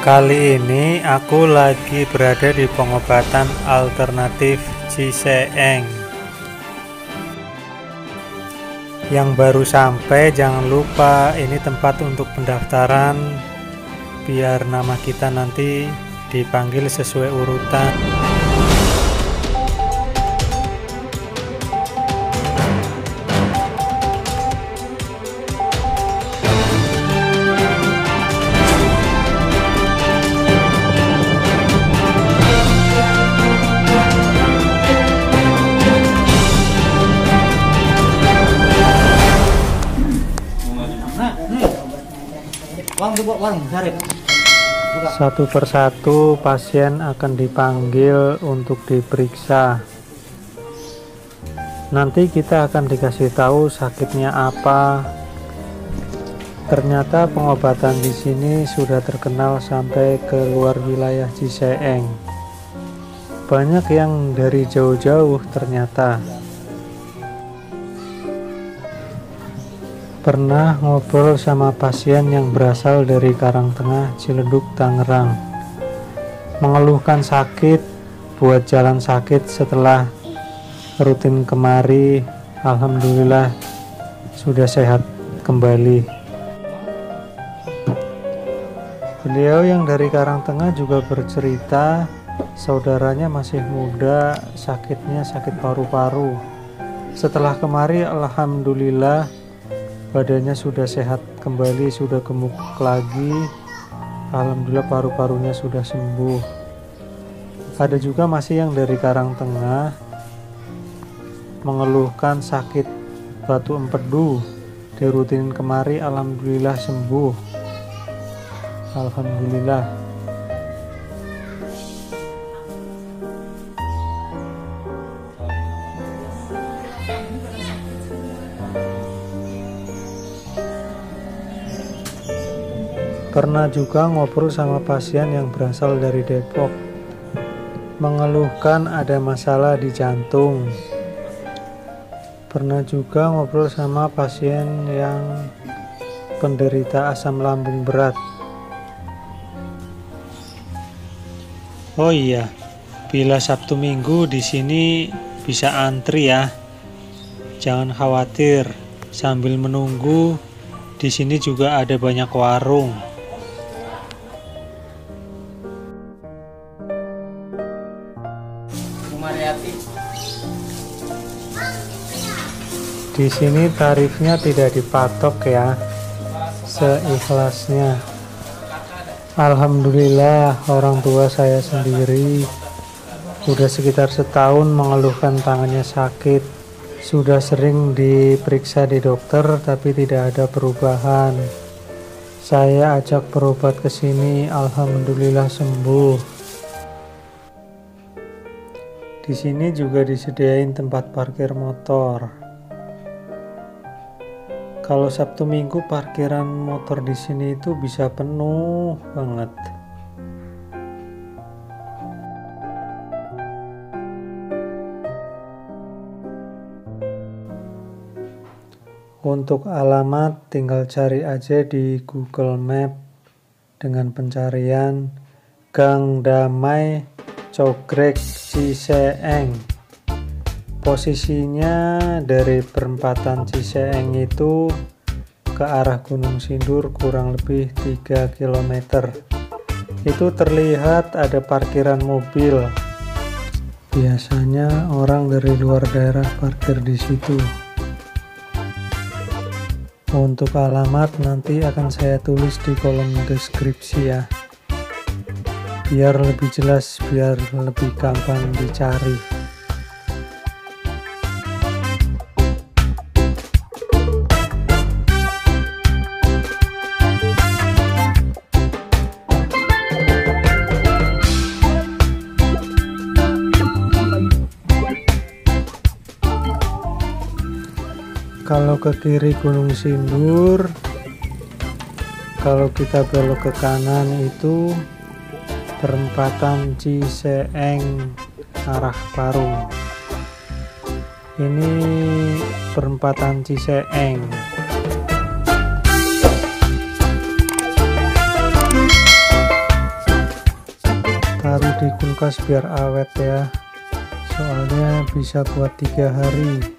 Kali ini aku lagi berada di pengobatan alternatif Ciseeng. Yang baru sampai, jangan lupa ini tempat untuk pendaftaran biar nama kita nanti dipanggil sesuai urutan. Satu persatu pasien akan dipanggil untuk diperiksa. Nanti kita akan dikasih tahu sakitnya apa. Ternyata pengobatan di sini sudah terkenal sampai ke luar wilayah Ciseeng. Banyak yang dari jauh-jauh ternyata. Pernah ngobrol sama pasien yang berasal dari Karangtengah, Ciledug, Tangerang. Mengeluhkan sakit, buat jalan sakit setelah rutin kemari, alhamdulillah sudah sehat kembali. Beliau yang dari Karangtengah juga bercerita, saudaranya masih muda, sakitnya sakit paru-paru. Setelah kemari, alhamdulillah badannya sudah sehat kembali, sudah gemuk lagi. Alhamdulillah paru-parunya sudah sembuh. Ada juga masih yang dari Karangtengah mengeluhkan sakit batu empedu, dirutinin kemari, alhamdulillah sembuh. Alhamdulillah. Pernah juga ngobrol sama pasien yang berasal dari Depok, mengeluhkan ada masalah di jantung. Pernah juga ngobrol sama pasien yang penderita asam lambung berat. Oh iya, bila Sabtu Minggu di sini bisa antri ya. Jangan khawatir, sambil menunggu di sini juga ada banyak warung. Di sini tarifnya tidak dipatok ya, seikhlasnya. Alhamdulillah, orang tua saya sendiri sudah sekitar setahun mengeluhkan tangannya sakit. Sudah sering diperiksa di dokter tapi tidak ada perubahan. Saya ajak berobat ke sini, alhamdulillah sembuh. Di sini juga disediain tempat parkir motor. Kalau Sabtu Minggu parkiran motor di sini itu bisa penuh banget. Untuk alamat tinggal cari aja di Google Map dengan pencarian Gang Damai Cogrek Ciseeng. Posisinya dari perempatan Ciseeng itu ke arah Gunung Sindur kurang lebih 3 km. Itu terlihat ada parkiran mobil. Biasanya orang dari luar daerah parkir di situ. Untuk alamat nanti akan saya tulis di kolom deskripsi ya. Biar lebih jelas, biar lebih gampang dicari. Kalau ke kiri Gunung Sindur, kalau kita belok ke kanan itu perempatan Ciseeng arah Parung. Ini perempatan Ciseeng. di kulkas biar awet ya, soalnya bisa buat 3 hari.